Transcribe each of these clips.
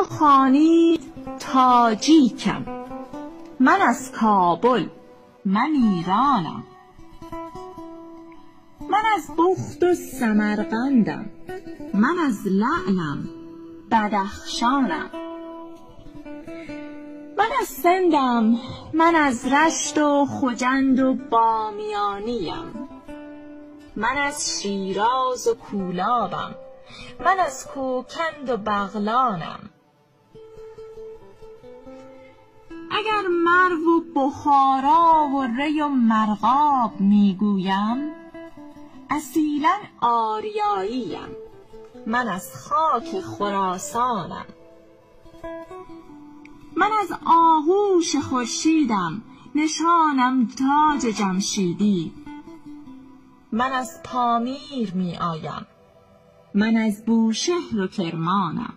خوانید تاجیکم، من از کابل، من ایرانم. من از بخت و سمرقندم، من از لعلم، بدخشانم. من از سندم، من از رشت و خجند و بامیانیم. من از شیراز و کولابم، من از کوکند و بغلانم. اگر مرو و بخارا و ری و مرغاب میگویم، اصیلاً آریاییم، من از خاک خراسانم. من از آغوش خورشیدم، نشانم تاج جمشیدی. من از پامیر می آیم، من از بوشهر و کرمانم.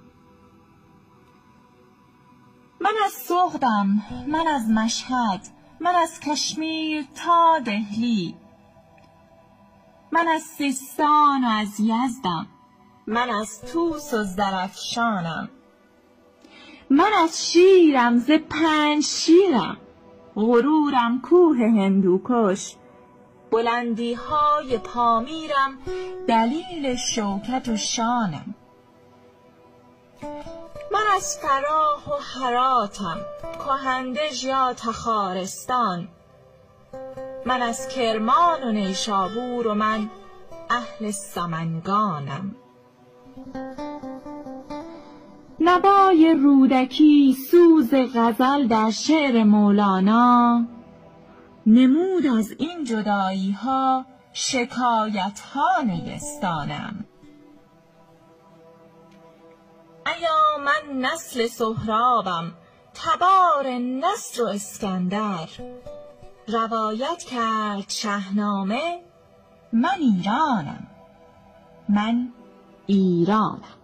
من از سغدم، من از مشهد، من از کشمیر تا دهلی. من از سیستان و از یزدم، من از طوس و زرافشانم. من از شیرم ز پنج شیرم، غرورم کوه هندوکش. بلندی های پامیرم دلیل شوکت و شانم. من از فراه و هراتم، کهندژ یا تخارستان. من از کرمان و نیشابور و من اهل سمنگانم. نوای رودکی سوز غزل در شعر مولانا نمود از این جدایی ها شکایت ها نیستانم. ایا من نسل سهرابم، تبار نصر و اسکندر. روایت کرد شاهنامه، من ایرانم، من ایرانم.